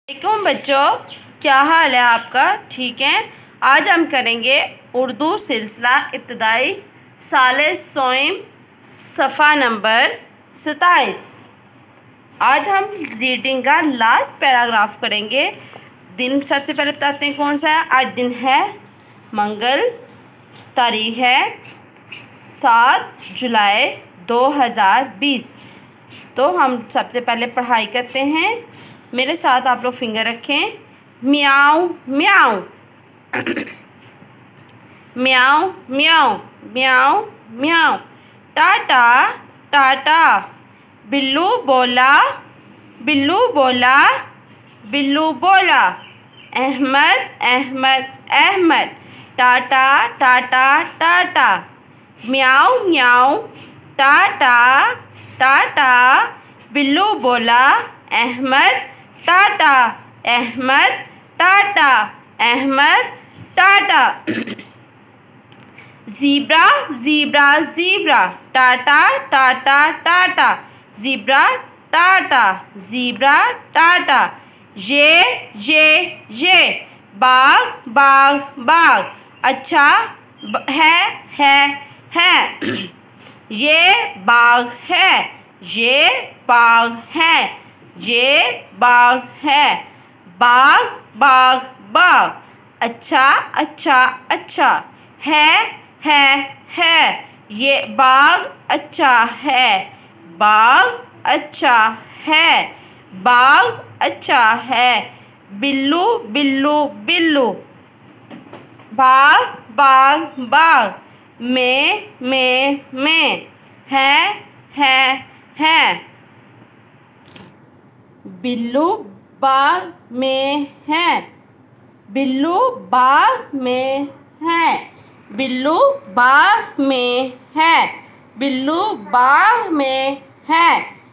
वालेकुम बच्चों, क्या हाल है आपका? ठीक है। आज हम करेंगे उर्दू सिलसिला इब्तदाई साले सोइम सफ़ा नंबर 27। आज हम रीडिंग का लास्ट पैराग्राफ करेंगे। दिन सबसे पहले बताते हैं कौन सा है। आज दिन है मंगल, तारीख है 7 जुलाई 2020। तो हम सबसे पहले पढ़ाई करते हैं। मेरे साथ आप लोग फिंगर रखें। म्याऊ म्याऊ म्याऊ म्याऊ म्याऊ म्याऊ। टाटा टाटा। बिल्लू बोला बिल्लू बोला बिल्लू बोला। अहमद अहमद अहमद। टाटा टाटा टाटा। म्याऊ म्याऊ। टाटा टाटा। बिल्लू बोला Ahmad tata Ahmad tata Ahmad tata. Zebra zebra zebra. Tata tata tata. Zebra tata zebra tata. ये बाग बाग बाग। अच्छा है ये बाग है ये बाग है ये बाग है। बाग बाग बाग। अच्छा अच्छा अच्छा। है ये बाग अच्छा है बाग अच्छा है बाग अच्छा है। बिल्लू बिल्लू बिल्लू। बाग बाग बाग। में है। बिल्लू बाग में है बिल्लू बाग में है बिल्लू बाग में है बिल्लू बाग में है।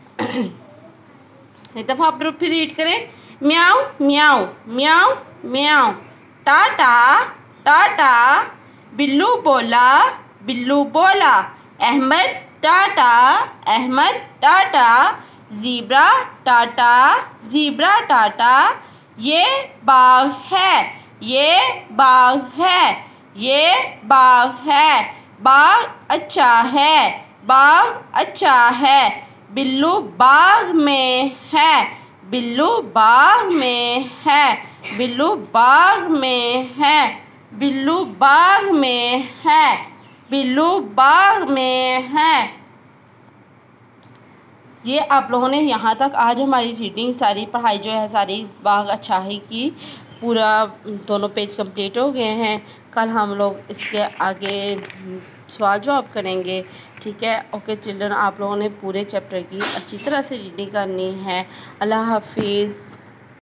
एक दफ़ा आप लोग फिर रीड करें। म्याऊ म्याऊ म्याऊ म्याऊ। टाटा टाटा। बिल्लू बोला बिल्लू बोला। Ahmad tata Ahmad tata. Zebra tata zebra tata. ये बाग है ये बाग है ये बाग है बाग अच्छा है बाग अच्छा है। बिल्लू बाग में है बिल्लू बाग में है बिल्लू बाग में है बिल्लू बाग में है बिल्लू बाग में है। ये आप लोगों ने यहाँ तक आज हमारी रीडिंग सारी पढ़ाई जो है सारी बाग अच्छा है की पूरा दोनों पेज कंप्लीट हो गए हैं। कल हम लोग इसके आगे सवाल जवाब करेंगे। ठीक है। ओके चिल्ड्रन, आप लोगों ने पूरे चैप्टर की अच्छी तरह से रीडिंग करनी है। अल्लाह हाफिज़।